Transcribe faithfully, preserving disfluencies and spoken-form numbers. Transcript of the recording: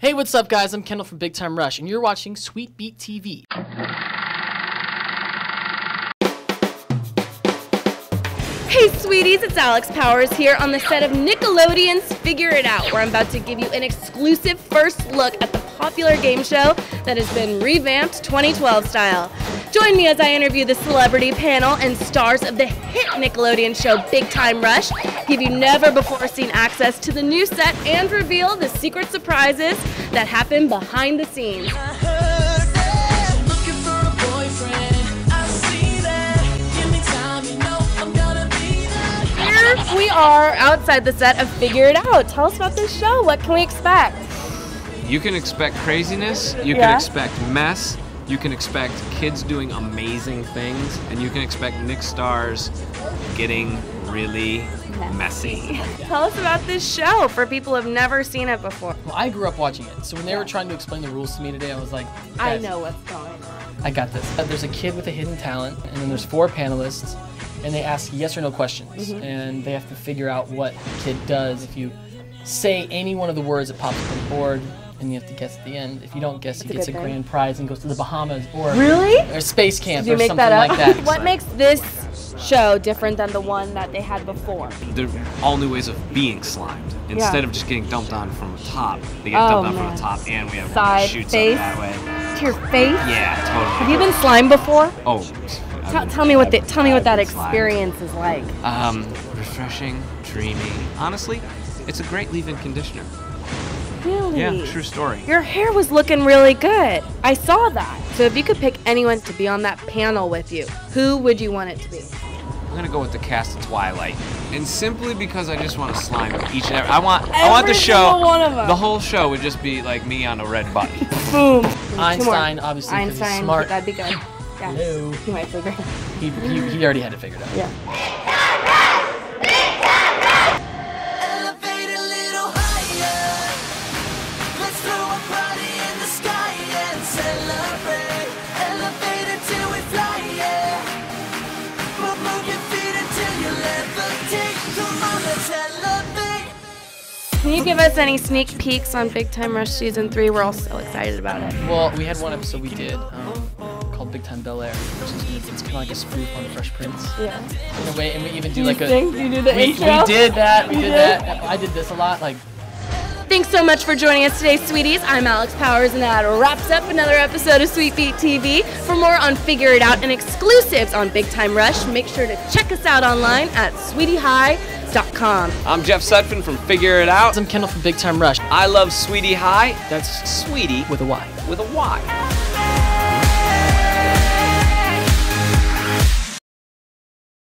Hey, what's up, guys? I'm Kendall from Big Time Rush, and you're watching SweetBeatTV. Hey, sweeties, it's Alex Powers here on the set of Nickelodeon's Figure It Out, where I'm about to give you an exclusive first look at the popular game show that has been revamped twenty twelve style. Join me as I interview the celebrity panel and stars of the hit Nickelodeon show Big Time Rush, give you never before seen access to the new set, and reveal the secret surprises that happen behind the scenes. Here we are outside the set of Figure It Out. Tell us about this show. What can we expect? You can expect craziness, you Yeah. can expect mess, you can expect kids doing amazing things, and you can expect Nick stars getting really messy. Tell us about this show for people who have never seen it before. Well, I grew up watching it, so when they were trying to explain the rules to me today, I was like, I guys, know what's going on. I got this. Uh, There's a kid with a hidden talent, and then there's four panelists, and they ask yes or no questions, Mm-hmm. and they have to figure out what the kid does. If you say any one of the words that pops up on the board, and you have to guess at the end. If you don't guess, he a gets a good thing. grand prize and goes to the Bahamas or Really? or space camp Did you or make something that up? like that. What makes this show different than the one that they had before? There are all new ways of being slimed. Instead of just getting dumped on from the top, they get Oh, dumped on man. from the top, and we have one Side that shoots face? up that way. To your face? Yeah, totally. Have you been slimed before? Oh, Tell, I've- tell me what the, I've- tell me what I've that been slimed. experience is like. Um, refreshing, dreamy. Honestly, it's a great leave-in conditioner. Really? Yeah, true story. Your hair was looking really good. I saw that. So if you could pick anyone to be on that panel with you, who would you want it to be? I'm gonna go with the cast of Twilight, and simply because I just want to slime each and every. I want, I want the Every show. single one of 'em. The whole show would just be like me on a red button. Boom. Einstein, obviously, 'cause he's Einstein, smart. that'd be good. Yeah. Hello. You might figure it out. He, he, he already had it figured out. Yeah. Elevate a little higher. Let's throw a party in the sky and celebrate. Elevate until we fly, yeah. Move, move your feet until you levitate. Come on, let's elevate. Can you give us any sneak peeks on Big Time Rush Season three? We're all so excited about it. Well, we had one episode we did um, called Big Time Bel Air, which is it's kind of like a spoof on the Fresh Prince. Yeah. In a way, and we even do Do you like a. sing? Do you do the we, intro? we did that. We You did did? that. I did this a lot. Like. Thanks so much for joining us today, sweeties. I'm Alex Powers, and that wraps up another episode of SweetBeatTV. For more on Figure It Out and exclusives on Big Time Rush, make sure to check us out online at sweetie high dot com. I'm Jeff Sutphin from Figure It Out. I'm Kendall from Big Time Rush. I love Sweetie High. That's Sweetie With a Y. with a Y.